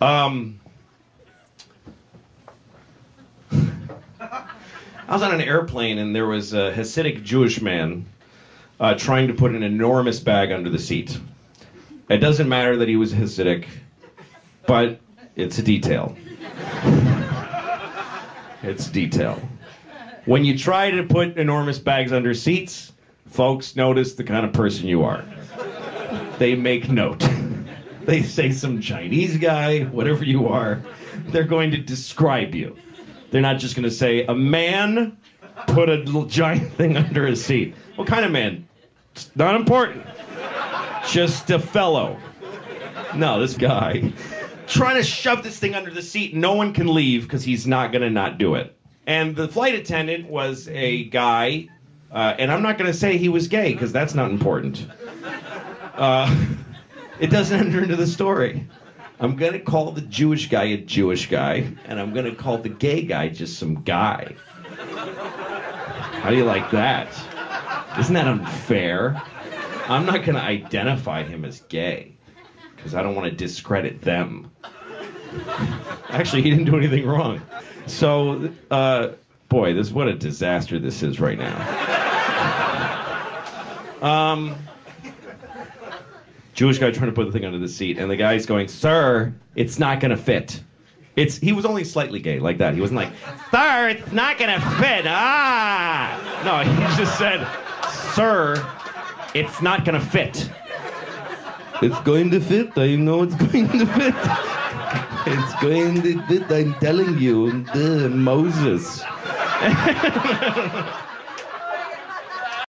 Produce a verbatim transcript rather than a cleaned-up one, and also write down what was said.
Um, I was on an airplane and there was a Hasidic Jewish man uh, trying to put an enormous bag under the seat. It doesn't matter that he was Hasidic, but it's a detail. It's detail. When you try to put enormous bags under seats, folks notice the kind of person you are. They make note. They say some Chinese guy, whatever you are, they're going to describe you. They're not just going to say, a man put a little giant thing under his seat. What kind of man? It's not important. Just a fellow. No, this guy. Trying to shove this thing under the seat. No one can leave because he's not going to not do it. And the flight attendant was a guy, uh, and I'm not going to say he was gay because that's not important. Uh, it doesn't enter into the story. I'm going to call the Jewish guy a Jewish guy, and I'm going to call the gay guy just some guy. How do you like that? Isn't that unfair? I'm not going to identify him as gay because I don't want to discredit them. Actually, he didn't do anything wrong. So, uh, boy, this what a disaster this is right now. Um, Jewish guy trying to put the thing under the seat, and the guy's going, "Sir, it's not gonna fit." It's he was only slightly gay, like that. He wasn't like, "Sir, it's not gonna fit." Ah, no, he just said, "Sir, it's not gonna fit." It's going to fit. I know it's going to fit. It's going to fit, I'm telling you, uh, Moses.